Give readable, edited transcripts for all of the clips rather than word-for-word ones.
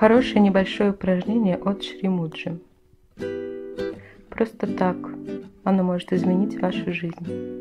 Хорошее небольшое упражнение от Шри Муджи. Просто так оно может изменить вашу жизнь.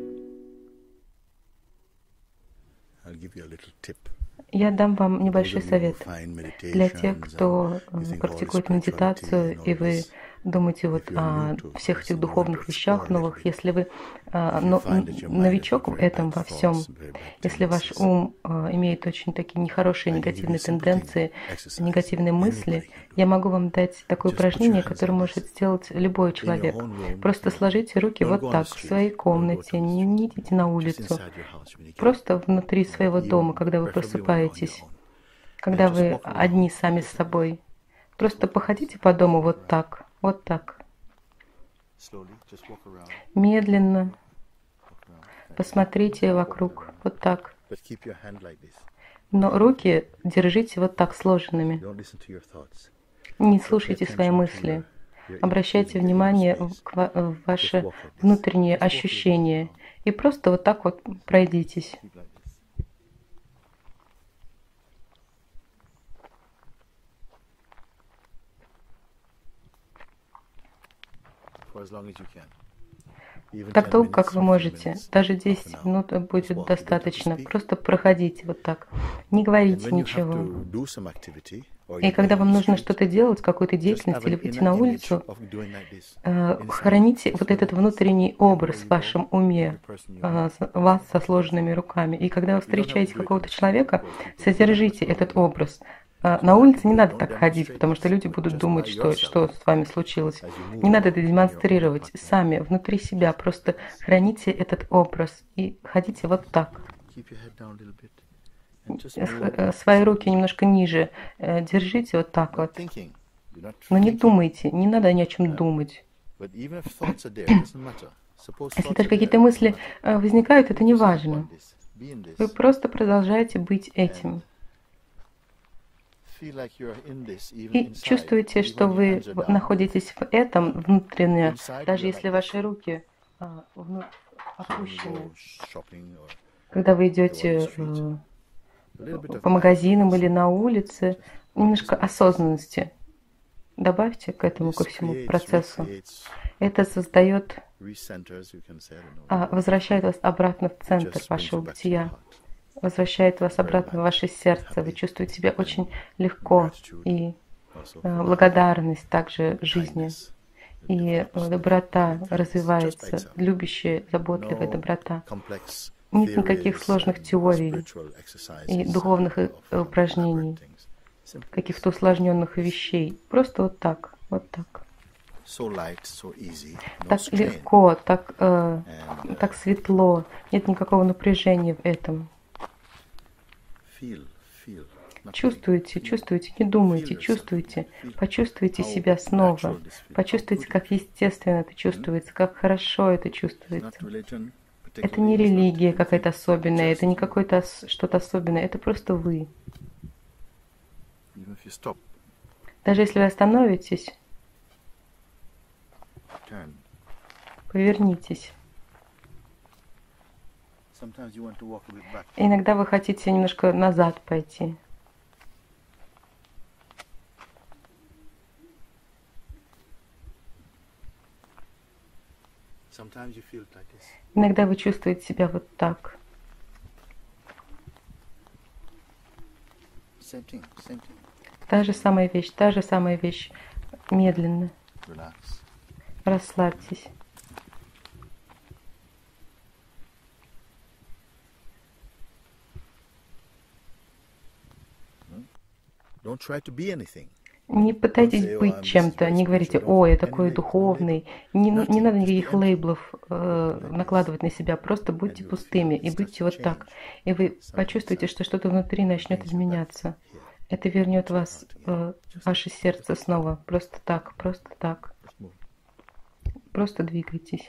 Я дам вам небольшой совет для тех, кто практикует медитацию, и вы думаете вот о всех этих духовных вещах новых. Если вы новичок в этом во всем, если ваш ум имеет очень такие нехорошие негативные тенденции, негативные мысли, я могу вам дать такое упражнение, которое может сделать любой человек. Просто сложите руки вот так, в своей комнате, не идите на улицу, просто внутри своего дома, когда вы просыпаетесь, когда вы одни сами с собой. Просто походите по дому вот так, вот так. Медленно посмотрите вокруг, вот так. Но руки держите вот так сложенными. Не слушайте свои мысли. Обращайте внимание в ваши внутренние ощущения. И просто вот так вот пройдитесь. Так долго, как вы можете. Даже 10 минут будет достаточно. Просто проходите вот так. Не говорите ничего. И когда вам нужно что-то делать, какую-то деятельность или выйти на улицу, храните вот этот внутренний образ в вашем уме, вас со сложенными руками. И когда вы встречаете какого-то человека, содержите этот образ. На улице не надо так ходить, потому что люди будут думать, что с вами случилось. Не надо это демонстрировать. Сами, внутри себя, просто храните этот образ и ходите вот так. Свои руки немножко ниже держите вот так вот. Но не думайте, не надо ни о чем думать. Если даже какие-то мысли возникают, это не важно. Вы просто продолжаете быть этим. И чувствуете, что вы находитесь в этом внутренне, даже если ваши руки опущены. Когда вы идете по магазинам или на улице, немножко осознанности добавьте к этому, ко всему процессу. Это создает, возвращает вас обратно в центр вашего бытия. Возвращает вас обратно в ваше сердце. Вы чувствуете себя очень легко. И благодарность также жизни. И доброта развивается, любящая, заботливая доброта. Нет никаких сложных теорий и духовных упражнений, каких-то усложненных вещей. Просто вот так, вот так. Так легко, так светло. Нет никакого напряжения в этом. Чувствуйте, чувствуйте, не думайте, чувствуйте. Почувствуйте себя снова. Почувствуйте, как естественно это чувствуется, как хорошо это чувствуется. Это не религия какая-то особенная, это не какое-то что-то особенное, это просто вы. Даже если вы остановитесь, повернитесь. Иногда вы хотите немножко назад пойти. Иногда вы чувствуете себя вот так. Та же самая вещь. Медленно. Расслабьтесь. Не пытайтесь быть чем-то, не говорите: «О, я такой духовный». Не надо никаких лейблов накладывать на себя, просто будьте пустыми и будьте вот так. И вы почувствуете, что что-то внутри начнет изменяться. Это вернет вас в ваше сердце снова. Просто так, просто так. Просто двигайтесь.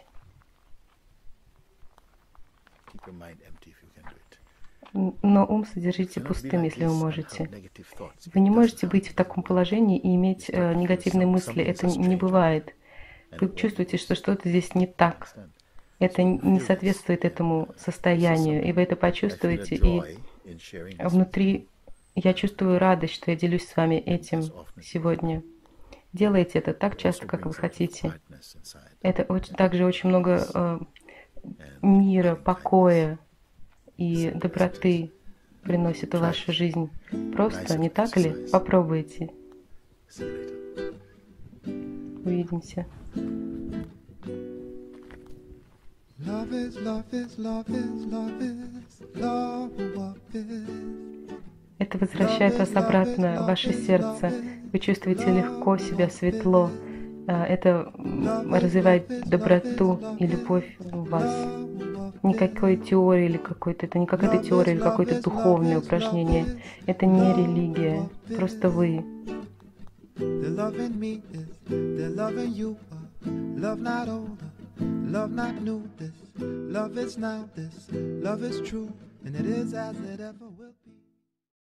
Но ум содержите пустым, если вы можете. Вы не можете быть в таком положении и иметь негативные мысли. Это не бывает. Вы чувствуете, что что-то здесь не так. Это не соответствует этому состоянию. И вы это почувствуете. И внутри Я чувствую радость, что я делюсь с вами этим сегодня. Делайте это так часто, как вы хотите. Это также очень много мира, покоя и доброты приносит в вашу жизнь. Просто, не так ли? Попробуйте. Увидимся. Это возвращает вас обратно в ваше сердце. Вы чувствуете легко себя, светло. Это развивает доброту и любовь в вас. Никакой теории или какой-то, это не какая-то теория или какое-то духовное упражнение. Это не религия, просто вы. Love is now this, love is true, and it is as it ever will.